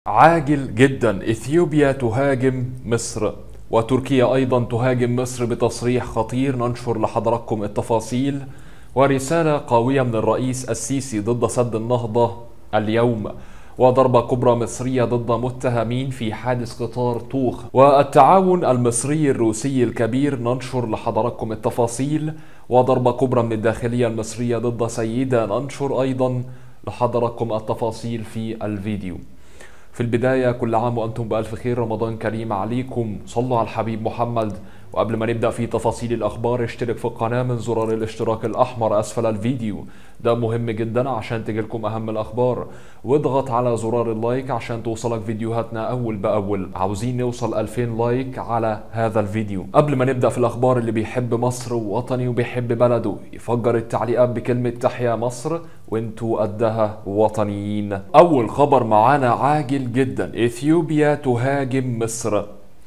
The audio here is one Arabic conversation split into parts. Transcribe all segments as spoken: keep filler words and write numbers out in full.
عاجل جدا، إثيوبيا تهاجم مصر وتركيا أيضا تهاجم مصر بتصريح خطير. ننشر لحضراتكم التفاصيل ورسالة قوية من الرئيس السيسي ضد سد النهضة اليوم، وضربة كبرى مصرية ضد متهمين في حادث قطار طوخ، والتعاون المصري الروسي الكبير. ننشر لحضراتكم التفاصيل وضربة كبرى من الداخلية المصرية ضد سيدة. ننشر أيضا لحضراتكم التفاصيل في الفيديو. في البداية كل عام وأنتم بألف خير، رمضان كريم عليكم، صلوا على الحبيب محمد. وقبل ما نبدأ في تفاصيل الأخبار اشترك في القناة من زرار الاشتراك الأحمر أسفل الفيديو، ده مهم جدا عشان تجيلكم أهم الأخبار، واضغط على زرار اللايك عشان توصلك فيديوهاتنا أول بأول. عاوزين نوصل ألفين لايك على هذا الفيديو. قبل ما نبدأ في الأخبار، اللي بيحب مصر ووطني وبيحب بلده يفجر التعليقات بكلمة تحيا مصر وانتوا قدها وطنيين. أول خبر معانا عاجل جدا، إثيوبيا تهاجم مصر.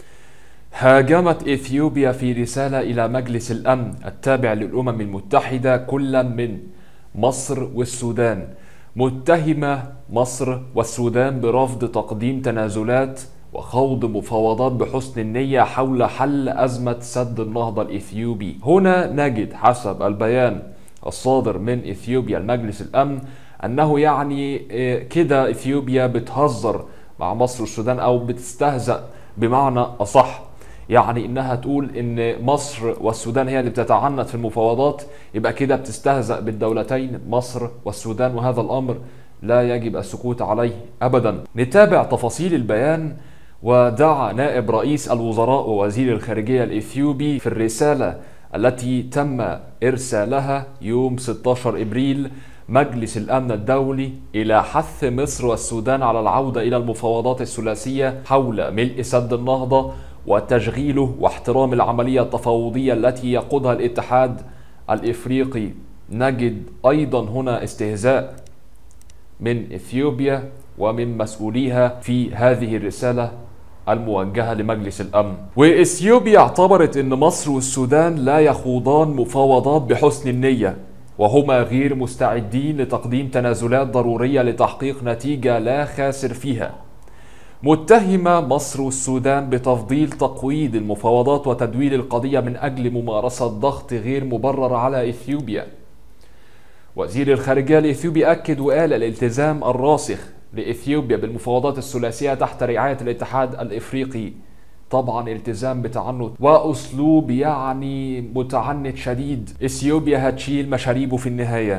هاجمت إثيوبيا في رسالة إلى مجلس الأمن التابع للأمم المتحدة كل من مصر والسودان، متهمة مصر والسودان برفض تقديم تنازلات وخوض مفاوضات بحسن النية حول حل أزمة سد النهضة الإثيوبي. هنا نجد حسب البيان الصادر من إثيوبيا لمجلس الأمن أنه يعني كده إثيوبيا بتهزر مع مصر والسودان أو بتستهزأ بمعنى أصح، يعني انها تقول ان مصر والسودان هي اللي بتتعنت في المفاوضات، يبقى كده بتستهزأ بالدولتين مصر والسودان، وهذا الامر لا يجب السكوت عليه ابدا. نتابع تفاصيل البيان. ودعا نائب رئيس الوزراء ووزير الخارجية الاثيوبي في الرسالة التي تم ارسالها يوم ستة عشر ابريل مجلس الامن الدولي الى حث مصر والسودان على العودة الى المفاوضات الثلاثية حول ملء سد النهضة وتشغيله واحترام العملية التفاوضية التي يقودها الاتحاد الإفريقي. نجد أيضا هنا استهزاء من إثيوبيا ومن مسؤوليها في هذه الرسالة الموجهة لمجلس الأمن. وإثيوبيا اعتبرت أن مصر والسودان لا يخوضان مفاوضات بحسن النية، وهما غير مستعدين لتقديم تنازلات ضرورية لتحقيق نتيجة لا خاسر فيها. متهمة مصر والسودان بتفضيل تقويض المفاوضات وتدويل القضية من أجل ممارسة ضغط غير مبرر على إثيوبيا. وزير الخارجية الإثيوبي أكد وقال الالتزام الراسخ لإثيوبيا بالمفاوضات الثلاثية تحت رعاية الاتحاد الإفريقي، طبعا التزام بتعنت وأسلوب يعني متعنت شديد. إثيوبيا هتشيل مشاريبه في النهاية.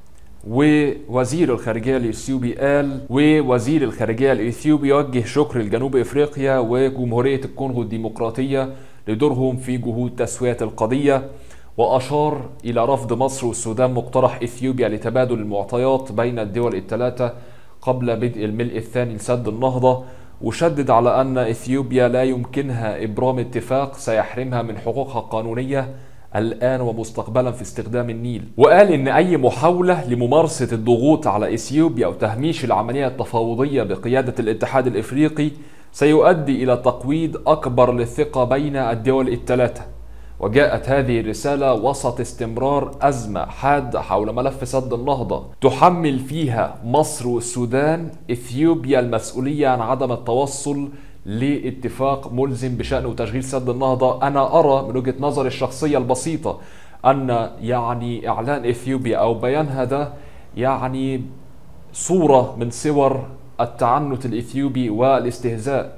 ووزير الخارجية الإثيوبي قال ووزير الخارجية الإثيوبي يوجه شكر لجنوب إفريقيا وجمهورية الكونغو الديمقراطية لدورهم في جهود تسوية القضية، وأشار إلى رفض مصر والسودان مقترح إثيوبيا لتبادل المعطيات بين الدول الثلاثة قبل بدء الملء الثاني لسد النهضة، وشدد على أن إثيوبيا لا يمكنها إبرام اتفاق سيحرمها من حقوقها القانونية الآن ومستقبلا في استخدام النيل. وقال إن أي محاولة لممارسة الضغوط على إثيوبيا وتهميش العملية التفاوضية بقيادة الاتحاد الإفريقي سيؤدي إلى تقويض أكبر للثقة بين الدول الثلاثة. وجاءت هذه الرسالة وسط استمرار أزمة حادة حول ملف سد النهضة تحمل فيها مصر والسودان إثيوبيا المسؤولية عن عدم التوصل لاتفاق ملزم بشأن تشغيل سد النهضة. أنا أرى من وجهة نظري الشخصية البسيطة أن يعني إعلان إثيوبيا أو بيانها ده يعني صورة من صور التعنت الإثيوبي والاستهزاء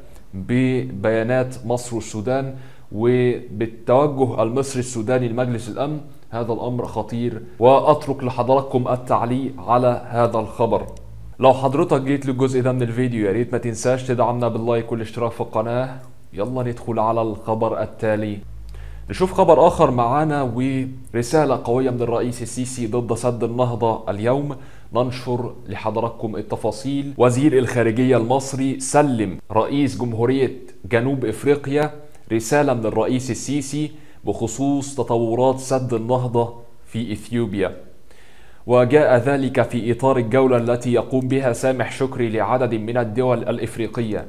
ببيانات مصر والسودان وبالتوجه المصري السوداني لمجلس الأمن. هذا الأمر خطير، وأترك لحضراتكم التعليق على هذا الخبر. لو حضرتك جيت للجزء ده من الفيديو يا ريت ما تنساش تدعمنا باللايك والاشتراك في القناة. يلا ندخل على الخبر التالي. نشوف خبر آخر معانا ورسالة قوية من الرئيس السيسي ضد سد النهضة اليوم. ننشر لحضراتكم التفاصيل. وزير الخارجية المصري سلم رئيس جمهورية جنوب إفريقيا رسالة من الرئيس السيسي بخصوص تطورات سد النهضة في إثيوبيا، وجاء ذلك في إطار الجولة التي يقوم بها سامح شكري لعدد من الدول الإفريقية.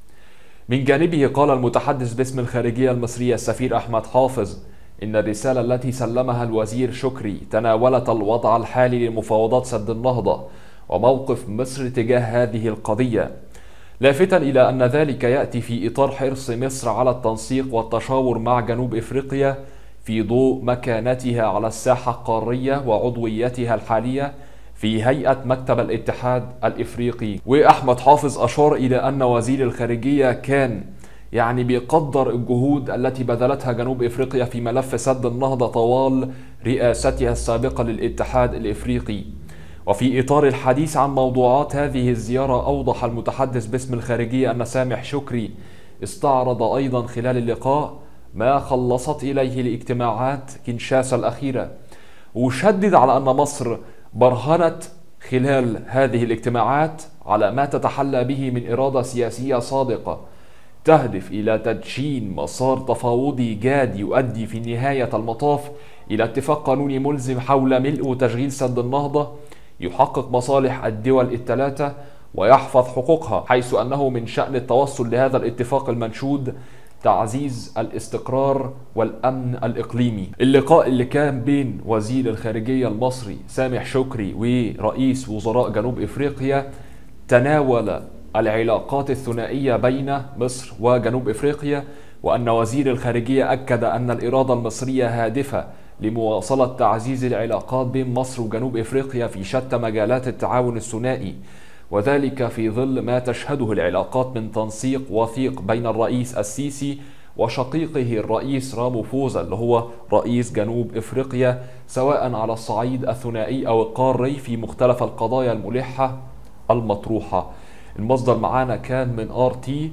من جانبه قال المتحدث باسم الخارجية المصرية السفير أحمد حافظ إن الرسالة التي سلمها الوزير شكري تناولت الوضع الحالي لمفاوضات سد النهضة وموقف مصر تجاه هذه القضية. لافتا إلى أن ذلك يأتي في إطار حرص مصر على التنسيق والتشاور مع جنوب إفريقيا في ضوء مكانتها على الساحة القارية وعضويتها الحالية في هيئة مكتب الاتحاد الإفريقي. وأحمد حافظ أشار إلى أن وزير الخارجية كان يعني بيقدر الجهود التي بذلتها جنوب إفريقيا في ملف سد النهضة طوال رئاستها السابقة للاتحاد الإفريقي. وفي إطار الحديث عن موضوعات هذه الزيارة، أوضح المتحدث باسم الخارجية أن سامح شكري استعرض أيضا خلال اللقاء ما خلصت إليه الاجتماعات كينشاسا الأخيرة، وشدد على أن مصر برهنت خلال هذه الاجتماعات على ما تتحلى به من إرادة سياسية صادقة تهدف إلى تدشين مسار تفاوضي جاد يؤدي في نهاية المطاف إلى اتفاق قانوني ملزم حول ملء وتشغيل سد النهضة يحقق مصالح الدول الثلاثة ويحفظ حقوقها، حيث أنه من شأن التوصل لهذا الاتفاق المنشود تعزيز الاستقرار والأمن الإقليمي. اللقاء اللي كان بين وزير الخارجية المصري سامح شكري ورئيس وزراء جنوب إفريقيا تناول العلاقات الثنائية بين مصر وجنوب إفريقيا، وأن وزير الخارجية أكد أن الإرادة المصرية هادفة لمواصلة تعزيز العلاقات بين مصر وجنوب إفريقيا في شتى مجالات التعاون الثنائي، وذلك في ظل ما تشهده العلاقات من تنسيق وثيق بين الرئيس السيسي وشقيقه الرئيس راموفوزا اللي هو رئيس جنوب إفريقيا، سواء على الصعيد الثنائي أو القاري في مختلف القضايا الملحة المطروحة. المصدر معانا كان من آر تي،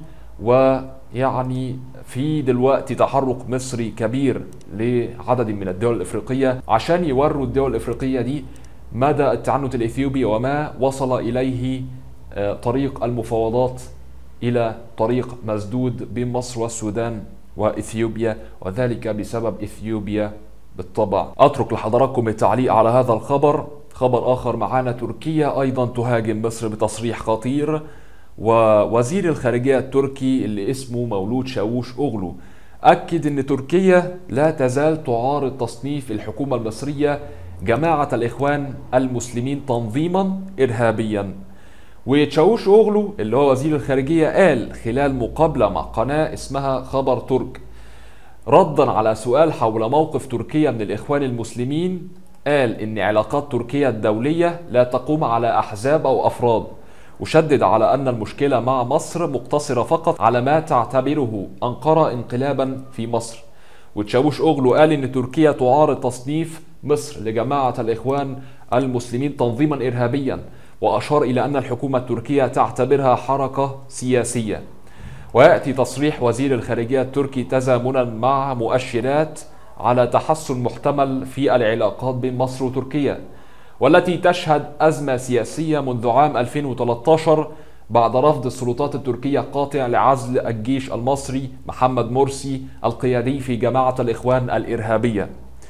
ويعني في دلوقتي تحرك مصري كبير لعدد من الدول الإفريقية عشان يوروا الدول الإفريقية دي مدى التعنت الإثيوبي وما وصل إليه طريق المفاوضات إلى طريق مسدود بين مصر والسودان وإثيوبيا، وذلك بسبب إثيوبيا بالطبع. أترك لحضراتكم التعليق على هذا الخبر. خبر آخر معانا، تركيا أيضا تهاجم مصر بتصريح خطير، ووزير الخارجية التركي اللي اسمه مولود شاووش أوغلو أكد أن تركيا لا تزال تعارض تصنيف الحكومة المصرية جماعة الإخوان المسلمين تنظيما إرهابيا. وتشاووش أوغلو اللي هو وزير الخارجية قال خلال مقابلة مع قناة اسمها خبر ترك ردا على سؤال حول موقف تركيا من الإخوان المسلمين، قال إن علاقات تركيا الدولية لا تقوم على أحزاب أو أفراد، وشدد على أن المشكلة مع مصر مقتصرة فقط على ما تعتبره أنقرة انقلابا في مصر. وتشاووش أوغلو قال إن تركيا تعارض تصنيف مصر لجماعة الإخوان المسلمين تنظيما إرهابيا، وأشار إلى أن الحكومة التركية تعتبرها حركة سياسية. ويأتي تصريح وزير الخارجية التركي تزامنا مع مؤشرات على تحسن محتمل في العلاقات بين مصر وتركيا، والتي تشهد أزمة سياسية منذ عام ألفين وثلاثة عشر بعد رفض السلطات التركية القاطع لعزل الجيش المصري محمد مرسي القيادي في جماعة الإخوان الإرهابية.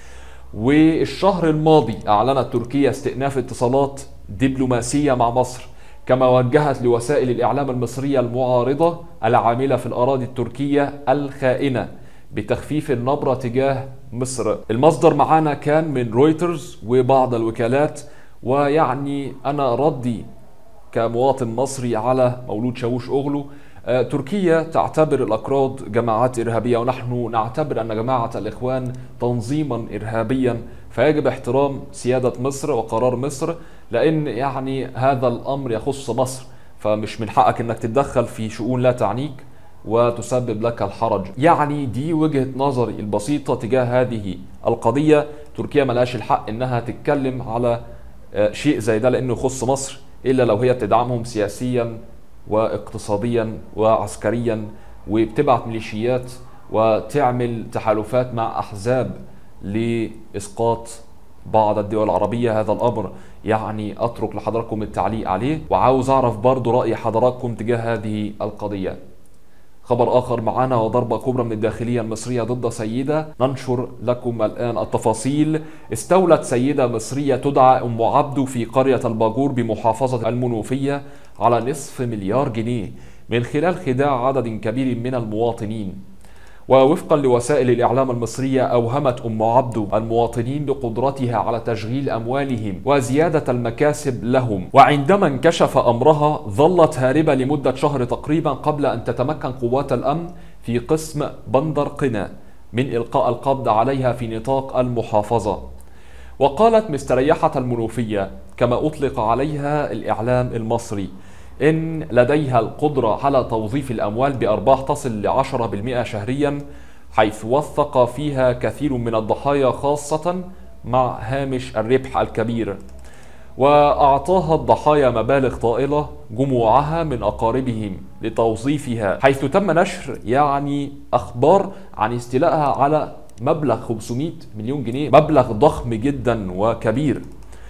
والشهر الماضي أعلنت تركيا استئناف اتصالات دبلوماسية مع مصر، كما وجهت لوسائل الإعلام المصرية المعارضة العاملة في الأراضي التركية الخائنة بتخفيف النبرة تجاه مصر. المصدر معانا كان من رويترز وبعض الوكالات. ويعني أنا ردي كمواطن مصري على مولود شاووش أوغلو، آه، تركيا تعتبر الأكراد جماعات إرهابية، ونحن نعتبر أن جماعة الإخوان تنظيما إرهابيا، فيجب احترام سيادة مصر وقرار مصر، لأن يعني هذا الأمر يخص مصر، فمش من حقك أنك تتدخل في شؤون لا تعنيك وتسبب لك الحرج. يعني دي وجهة نظري البسيطة تجاه هذه القضية. تركيا ملهاش الحق انها تتكلم على شيء زي ده لانه يخص مصر، الا لو هي بتدعمهم سياسيا واقتصاديا وعسكريا، وبتبعت ميليشيات وتعمل تحالفات مع احزاب لاسقاط بعض الدول العربية. هذا الامر يعني اترك لحضراتكم التعليق عليه، وعاوز اعرف برضو رأي حضراتكم تجاه هذه القضية. خبر آخر معنا، وضربة كبرى من الداخلية المصرية ضد سيدة، ننشر لكم الآن التفاصيل. استولت سيدة مصرية تدعى أم عبدو في قرية الباجور بمحافظة المنوفية على نصف مليار جنيه من خلال خداع عدد كبير من المواطنين. ووفقا لوسائل الإعلام المصرية أوهمت أم عبده المواطنين بقدرتها على تشغيل أموالهم وزيادة المكاسب لهم، وعندما انكشف أمرها ظلت هاربة لمدة شهر تقريبا قبل أن تتمكن قوات الأمن في قسم بندر قنا من إلقاء القبض عليها في نطاق المحافظة. وقالت مستريحة المنوفية كما أطلق عليها الإعلام المصري إن لديها القدرة على توظيف الأموال بأرباح تصل لعشرة بالمئة شهريا، حيث وثق فيها كثير من الضحايا خاصة مع هامش الربح الكبير. وأعطاها الضحايا مبالغ طائلة جموعها من أقاربهم لتوظيفها، حيث تم نشر يعني أخبار عن استيلائها على مبلغ خمسمئة مليون جنيه، مبلغ ضخم جدا وكبير.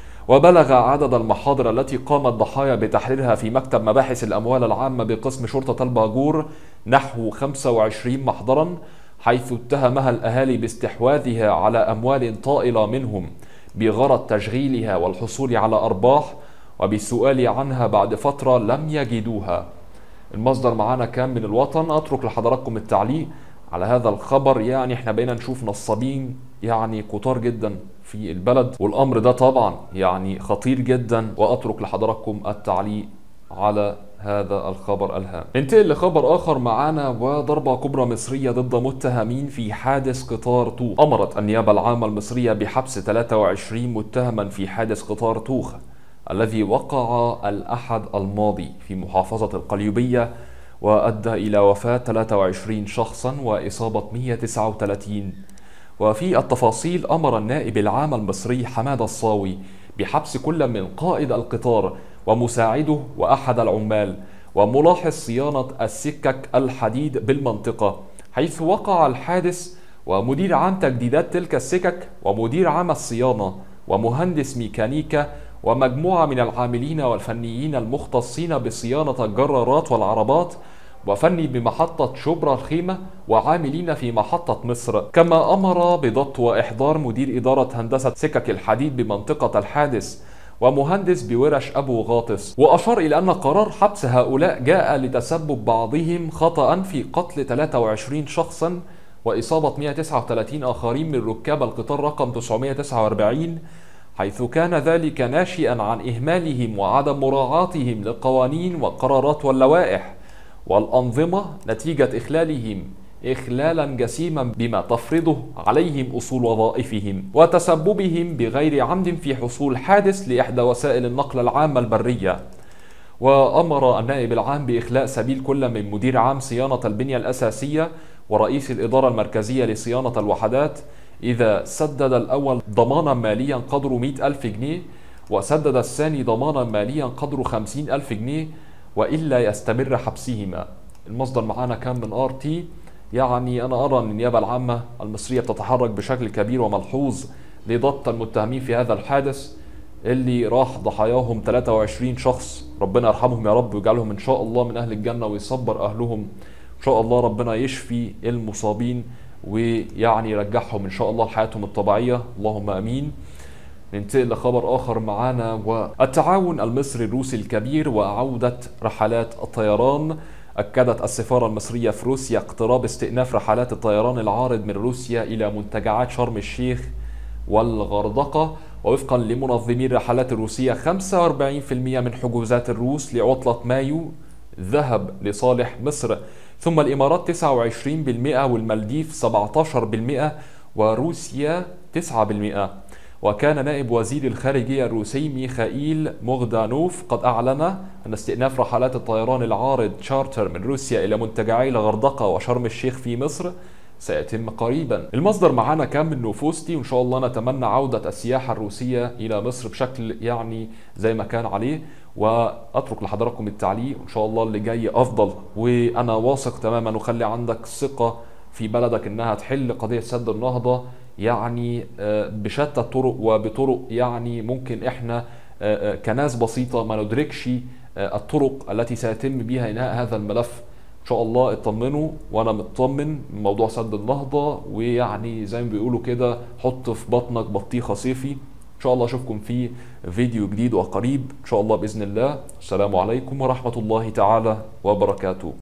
وبلغ عدد المحاضر التي قام الضحايا بتحريرها في مكتب مباحث الأموال العامة بقسم شرطة الباجور نحو خمسة وعشرين محضرا، حيث اتهمها الأهالي باستحواذها على أموال طائلة منهم بغرض تشغيلها والحصول على أرباح، وبالسؤال عنها بعد فترة لم يجدوها. المصدر معانا كان من الوطن. أترك لحضراتكم التعليق على هذا الخبر. يعني احنا بقينا نشوف نصابين يعني كتار جدا في البلد، والأمر ده طبعا يعني خطير جدا. وأترك لحضراتكم التعليق على هذا الخبر الهام. ننتقل لخبر آخر معانا، وضربة كبرى مصرية ضد متهمين في حادث قطار طوخ. أمرت النيابة العامة المصرية بحبس ثلاثة وعشرين متهما في حادث قطار طوخ الذي وقع الأحد الماضي في محافظة القليوبية، وأدى إلى وفاة ثلاثة وعشرين شخصا وإصابة مئة وتسعة وثلاثين. وفي التفاصيل أمر النائب العام المصري حمادة الصاوي بحبس كل من قائد القطار ومساعده وأحد العمال وملاحظ صيانة السكك الحديد بالمنطقة حيث وقع الحادث، ومدير عام تجديدات تلك السكك ومدير عام الصيانة ومهندس ميكانيكا ومجموعة من العاملين والفنيين المختصين بصيانة الجرارات والعربات، وفني بمحطة شبرا الخيمة وعاملين في محطة مصر. كما أمر بضبط وإحضار مدير إدارة هندسة سكك الحديد بمنطقة الحادث ومهندس بورش أبو غاطس. وأشار إلى أن قرار حبس هؤلاء جاء لتسبب بعضهم خطأ في قتل ثلاثة وعشرين شخصا وإصابة مئة وتسعة وثلاثين آخرين من ركاب القطار رقم تسعمئة وتسعة وأربعين، حيث كان ذلك ناشئا عن إهمالهم وعدم مراعاتهم للقوانين والقرارات واللوائح والأنظمة نتيجة إخلالهم إخلالا جسيما بما تفرضه عليهم أصول وظائفهم، وتسببهم بغير عمد في حصول حادث لإحدى وسائل النقل العامة البرية. وأمر النائب العام بإخلاء سبيل كل من مدير عام صيانة البنية الأساسية ورئيس الإدارة المركزية لصيانة الوحدات إذا سدد الأول ضمانا ماليا قدره مئة ألف جنيه، وسدد الثاني ضمانا ماليا قدره خمسين ألف جنيه، وإلا يستمر حبسهما. المصدر معانا كان من آر تي. يعني أنا أرى أن النيابة العامة المصرية بتتحرك بشكل كبير وملحوظ لضبط المتهمين في هذا الحادث اللي راح ضحاياهم ثلاثة وعشرين شخص. ربنا يرحمهم يا رب ويجعلهم إن شاء الله من أهل الجنة ويصبر أهلهم إن شاء الله. ربنا يشفي المصابين ويعني يرجعهم إن شاء الله لحياتهم الطبيعية، اللهم أمين. ننتقل لخبر آخر معانا، والتعاون المصري الروسي الكبير وعودة رحلات الطيران. أكدت السفارة المصرية في روسيا اقتراب استئناف رحلات الطيران العارض من روسيا إلى منتجعات شرم الشيخ والغردقة. ووفقا لمنظمي الرحلات الروسية خمسة وأربعين بالمئة من حجوزات الروس لعطلة مايو ذهب لصالح مصر، ثم الإمارات تسعة وعشرين بالمئة والمالديف سبعة عشر بالمئة وروسيا تسعة بالمئة. وكان نائب وزير الخارجية الروسي ميخائيل موغدانوف قد أعلن أن استئناف رحلات الطيران العارض تشارتر من روسيا إلى منتجعي الغردقة وشرم الشيخ في مصر سيتم قريبا. المصدر معانا كان من نوفوستي، وإن شاء الله نتمنى عودة السياحة الروسية إلى مصر بشكل يعني زي ما كان عليه. وأترك لحضراتكم التعليق، وإن شاء الله اللي جاي أفضل. وأنا واثق تماما وخلي عندك ثقة في بلدك إنها تحل قضية سد النهضة يعني بشتى الطرق وبطرق يعني ممكن إحنا كناس بسيطة ما ندركش الطرق التي سيتم بها إنهاء هذا الملف. إن شاء الله اطمنوا وأنا مطمن من موضوع سد النهضة، ويعني زي ما بيقولوا كده حط في بطنك بطيخة صيفي. إن شاء الله أشوفكم في فيديو جديد وقريب إن شاء الله بإذن الله. السلام عليكم ورحمة الله تعالى وبركاته.